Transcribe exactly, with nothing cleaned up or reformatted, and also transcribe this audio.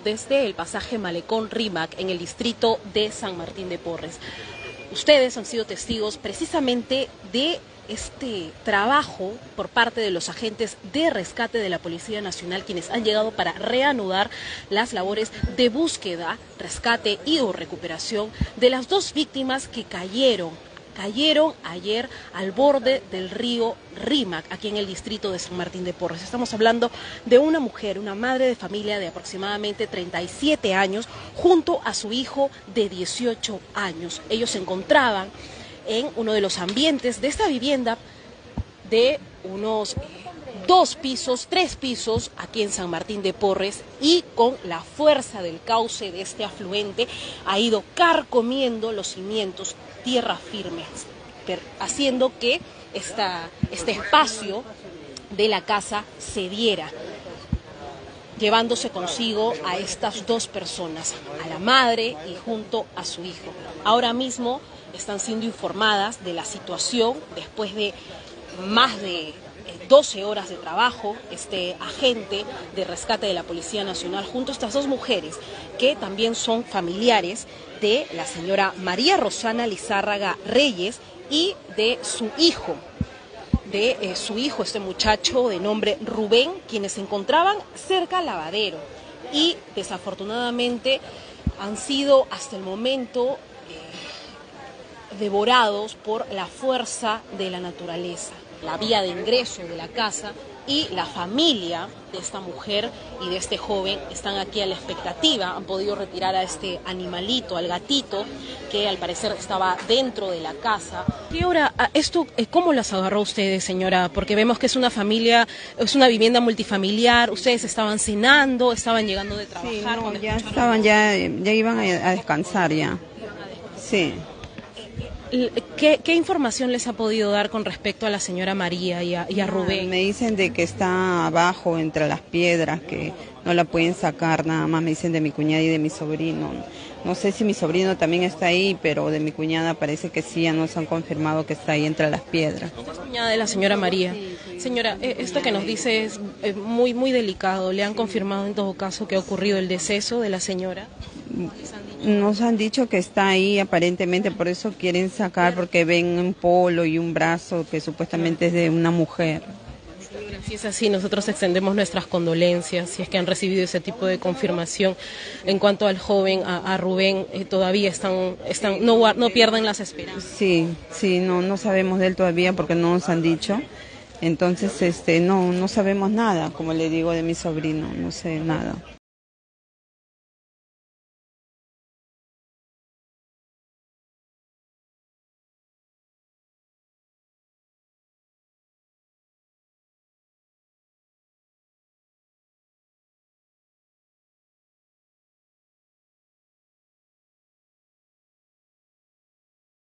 desde el pasaje Malecón Rímac en el distrito de San Martín de Porres. Ustedes han sido testigos precisamente de este trabajo por parte de los agentes de rescate de la Policía Nacional, quienes han llegado para reanudar las labores de búsqueda, rescate y o recuperación de las dos víctimas que cayeron cayeron ayer al borde del río Rímac, aquí en el distrito de San Martín de Porres. Estamos hablando de una mujer, una madre de familia de aproximadamente treinta y siete años, junto a su hijo de dieciocho años. Ellos se encontraban en uno de los ambientes de esta vivienda de unos dos pisos, tres pisos, aquí en San Martín de Porres, y con la fuerza del cauce de este afluente ha ido carcomiendo los cimientos, tierra firme, haciendo que esta, este espacio de la casa cediera, llevándose consigo a estas dos personas, a la madre y junto a su hijo. Ahora mismo están siendo informadas de la situación después de más de doce horas de trabajo. Este agente de rescate de la Policía Nacional junto a estas dos mujeres que también son familiares de la señora María Rosana Lizárraga Reyes y de su hijo, de eh, su hijo, este muchacho de nombre Rubén, quienes se encontraban cerca al lavadero y desafortunadamente han sido hasta el momento eh, devorados por la fuerza de la naturaleza. La vía de ingreso de la casa y la familia de esta mujer y de este joven están aquí a la expectativa. Han podido retirar a este animalito, al gatito, que al parecer estaba dentro de la casa. ¿Qué hora, esto, cómo las agarró ustedes, señora? Porque vemos que es una familia, es una vivienda multifamiliar. Ustedes estaban cenando, estaban llegando de trabajar. Sí, no, ya estaban, ya, ya iban a, a descansar ya. Sí. ¿Qué, ¿Qué información les ha podido dar con respecto a la señora María y a, y a Rubén? Me dicen de que está abajo entre las piedras, que no la pueden sacar, nada más me dicen de mi cuñada y de mi sobrino. No sé si mi sobrino también está ahí, pero de mi cuñada parece que sí, ya nos han confirmado que está ahí entre las piedras. Es cuñada de la señora María. Sí, sí, señora, esto que nos dice es muy, muy delicado. ¿Le han confirmado en todo caso que ha ocurrido el deceso de la señora? Nos han dicho que está ahí aparentemente, por eso quieren sacar, porque ven un polo y un brazo que supuestamente es de una mujer. Si es así, nosotros extendemos nuestras condolencias, si es que han recibido ese tipo de confirmación. En cuanto al joven, a, a Rubén, eh, todavía están, están no, no pierden las esperanzas. Sí, sí, no, no sabemos de él todavía porque no nos han dicho. Entonces, este, no, no sabemos nada, como le digo de mi sobrino, no sé nada.